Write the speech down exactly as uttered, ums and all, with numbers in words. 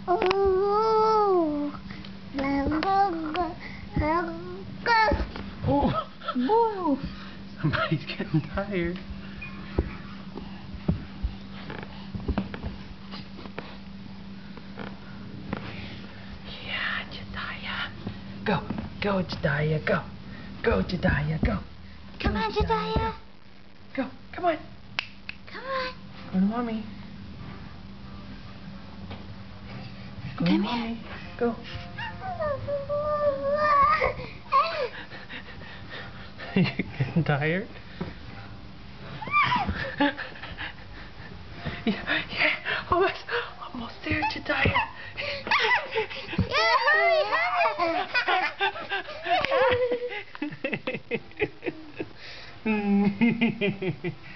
Oh. Oh. Whoa. Somebody's getting tired. Yeah, Jedediah. Go. Go, Jedediah. Go. Go, Jedediah. Go. Come on, Jedediah. Go. Come on. Come on. Go to mommy. Go to Come mommy. Go. You getting tired? yeah, yeah, almost, almost there, Jedediah. Yeah, hurry, hurry.